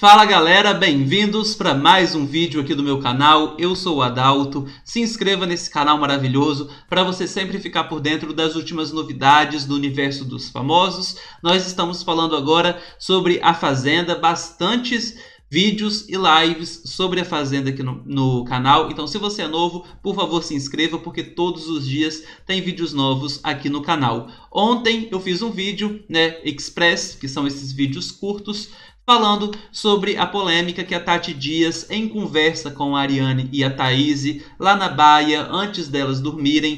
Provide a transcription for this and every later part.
Fala galera, bem-vindos para mais um vídeo aqui do meu canal. Eu sou o Adalto. Se inscreva nesse canal maravilhoso para você sempre ficar por dentro das últimas novidades do universo dos famosos. Nós estamos falando agora sobre A Fazenda, bastantes vídeos e lives sobre A Fazenda aqui no canal. Então, se você é novo, por favor se inscreva, porque todos os dias tem vídeos novos aqui no canal. Ontem eu fiz um vídeo, Express, que são esses vídeos curtos, falando sobre a polêmica que a Tati Dias, em conversa com a Ariane e a Thaís, lá na baia, antes delas dormirem,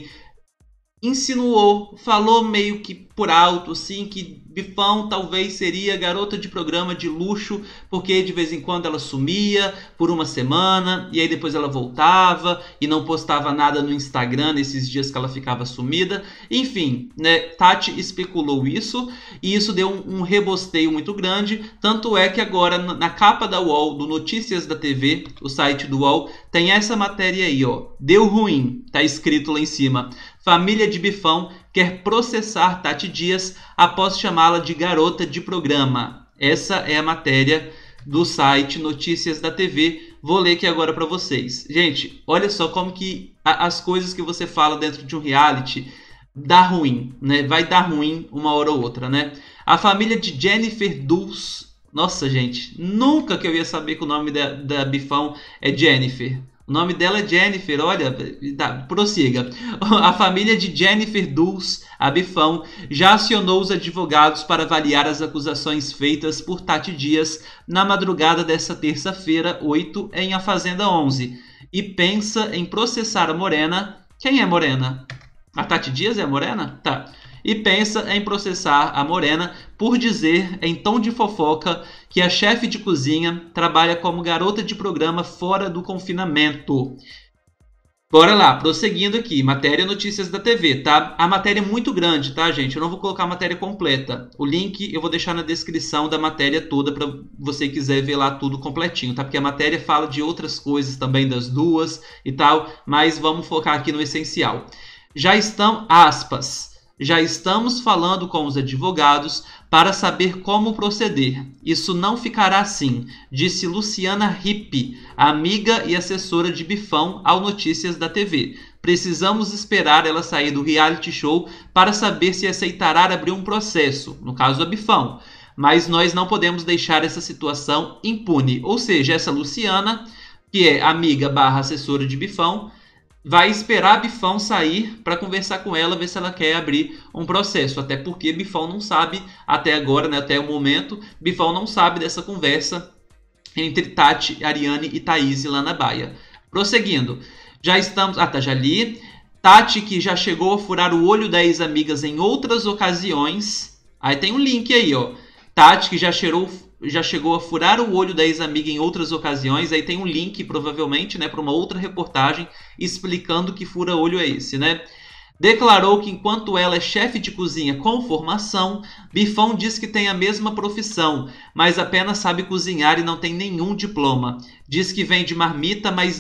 insinuou, falou meio que por alto, assim, que Bifão talvez seria garota de programa de luxo, porque de vez em quando ela sumia por uma semana, e aí depois ela voltava e não postava nada no Instagram nesses dias que ela ficava sumida. Enfim, Tati especulou isso, e isso deu um rebosteio muito grande, tanto é que agora na capa da UOL, do Notícias da TV, o site do UOL, tem essa matéria aí, ó. Deu ruim, tá escrito lá em cima. Família de Bifão quer processar Tati Dias após chamá-la de garota de programa. Essa é a matéria do site Notícias da TV. Vou ler aqui agora para vocês. Gente, olha só como que as coisas que você fala dentro de um reality dá ruim, né? Vai dar ruim uma hora ou outra, né? A família de Jennifer Dulce. Nossa, gente, nunca que eu ia saber que o nome da Bifão é Jennifer. O nome dela é Jennifer, olha, prossiga. A família de Jennifer Dulce, a Bifão, já acionou os advogados para avaliar as acusações feitas por Tati Dias na madrugada desta terça-feira, 8, em A Fazenda 11, e pensa em processar a Morena. Quem é Morena? A Tati Dias é a Morena? Tá. E pensa em processar a Morena por dizer, em tom de fofoca, que a chefe de cozinha trabalha como garota de programa fora do confinamento. Bora lá, prosseguindo aqui, matéria Notícias da TV, tá? A matéria é muito grande, tá, gente? Eu não vou colocar a matéria completa. O link eu vou deixar na descrição da matéria toda para você quiser ver lá tudo completinho, tá? Porque a matéria fala de outras coisas também das duas e tal, mas vamos focar aqui no essencial. Já estamos falando com os advogados para saber como proceder. Isso não ficará assim, disse Luciana Ripp, amiga e assessora de Bifão, ao Notícias da TV. Precisamos esperar ela sair do reality show para saber se aceitará abrir um processo, no caso a Bifão. Mas nós não podemos deixar essa situação impune. Ou seja, essa Luciana, que é amiga / assessora de Bifão, vai esperar a Bifão sair para conversar com ela, ver se ela quer abrir um processo. Até porque Bifão não sabe, até agora, até o momento, Bifão não sabe dessa conversa entre Tati, Ariane e Thaís lá na baia. Prosseguindo, já estamos... já li. Tati, que já chegou a furar o olho da ex-amigas em outras ocasiões. Aí tem um link aí, ó. Tati, que já chegou a furar o olho da ex-amiga em outras ocasiões. Aí tem um link, provavelmente, para uma outra reportagem explicando que fura-olho é esse, Declarou que enquanto ela é chefe de cozinha com formação, Bifão diz que tem a mesma profissão, mas apenas sabe cozinhar e não tem nenhum diploma. Diz que vende marmita, mas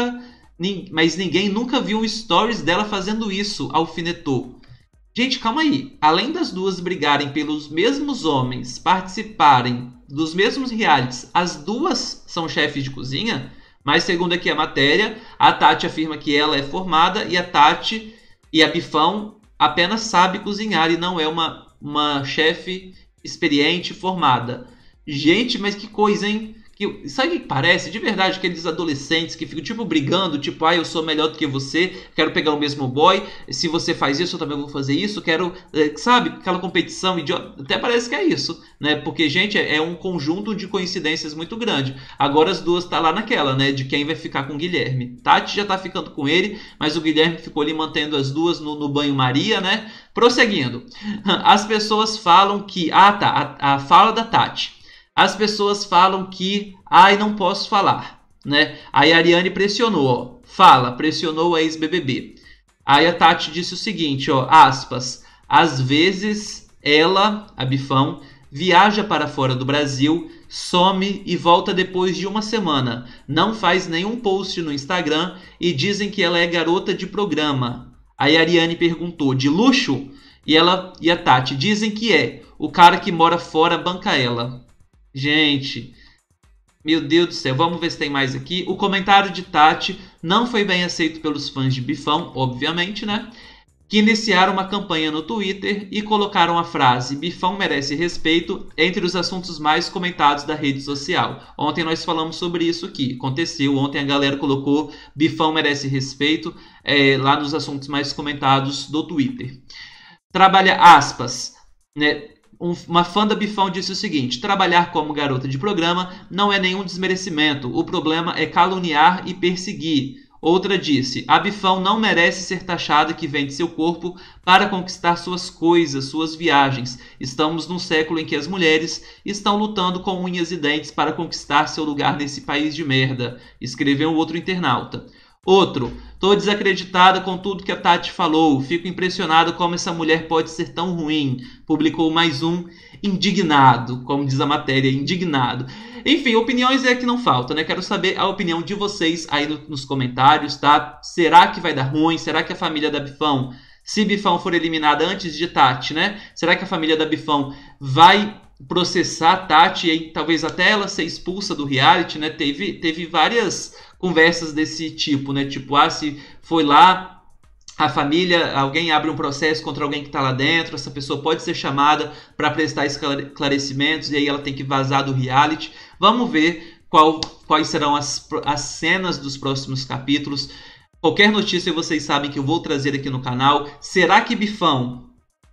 ninguém nunca viu um stories dela fazendo isso, alfinetou. Gente, calma aí. Além das duas brigarem pelos mesmos homens, participarem dos mesmos realities, as duas são chefes de cozinha? Mas segundo aqui a matéria, a Tati afirma que ela é formada e a Tati e a Bifão apenas sabe cozinhar e não é uma chefe experiente formada. Gente, mas que coisa, hein? Sabe o que parece? De verdade, aqueles adolescentes que ficam brigando, eu sou melhor do que você, quero pegar o mesmo boy, se você faz isso, eu também vou fazer isso, quero, sabe, aquela competição idiota, até parece que é isso, porque, gente, é um conjunto de coincidências muito grande. Agora as duas tá lá naquela, de quem vai ficar com o Guilherme. Tati já tá ficando com ele, mas o Guilherme ficou ali mantendo as duas no banho-maria, Prosseguindo, as pessoas falam que, a fala da Tati. As pessoas falam que, não posso falar, Aí a Ariane pressionou, pressionou a ex-BBB. Aí a Tati disse o seguinte, aspas, às vezes ela, a Bifão, viaja para fora do Brasil, some e volta depois de uma semana, não faz nenhum post no Instagram e dizem que ela é garota de programa. Aí a Ariane perguntou, de luxo? E a Tati, dizem que é, o cara que mora fora banca ela. Gente, Meu Deus do céu, vamos ver se tem mais aqui. O comentário de Tati não foi bem aceito pelos fãs de Bifão, obviamente, né? Que iniciaram uma campanha no Twitter e colocaram a frase "Bifão merece respeito" entre os assuntos mais comentados da rede social. Ontem nós falamos sobre isso aqui. Aconteceu, ontem a galera colocou "Bifão merece respeito" lá nos assuntos mais comentados do Twitter. Trabalha aspas, né? Uma fã da Bifão disse o seguinte: trabalhar como garota de programa não é nenhum desmerecimento, o problema é caluniar e perseguir. Outra disse: a Bifão não merece ser taxada que vende seu corpo para conquistar suas coisas, suas viagens. Estamos num século em que as mulheres estão lutando com unhas e dentes para conquistar seu lugar nesse país de merda, escreveu outro internauta. Outro: tô desacreditada com tudo que a Tati falou, fico impressionado como essa mulher pode ser tão ruim, publicou mais um indignado, como diz a matéria, indignado. Enfim, opiniões é que não falta, né? Quero saber a opinião de vocês aí nos comentários, tá? Será que vai dar ruim? Será que a família da Bifão, se Bifão for eliminada antes de Tati, né? Será que a família da Bifão vai processar a Tati e aí, talvez até ela ser expulsa do reality, né? Teve várias conversas desse tipo, né? Tipo, se foi lá a família, alguém abre um processo contra alguém que está lá dentro, essa pessoa pode ser chamada para prestar esclarecimentos e aí ela tem que vazar do reality. Vamos ver quais serão as cenas dos próximos capítulos. Qualquer notícia vocês sabem que eu vou trazer aqui no canal. Será que Bifão,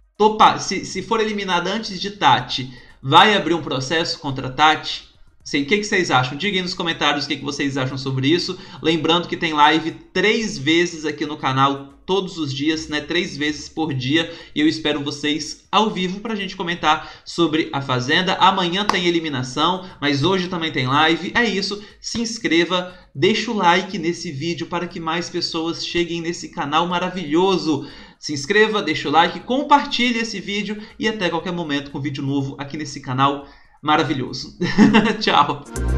se for eliminada antes de Tati, vai abrir um processo contra Tati? O que vocês acham? Digam aí nos comentários o que vocês acham sobre isso. Lembrando que tem live 3 vezes aqui no canal, todos os dias, né? 3 vezes por dia. E eu espero vocês ao vivo para a gente comentar sobre a Fazenda. Amanhã tem eliminação, mas hoje também tem live. É isso. Se inscreva, deixa o like nesse vídeo para que mais pessoas cheguem nesse canal maravilhoso. Se inscreva, deixa o like, compartilhe esse vídeo e até qualquer momento com vídeo novo aqui nesse canal maravilhoso. Tchau!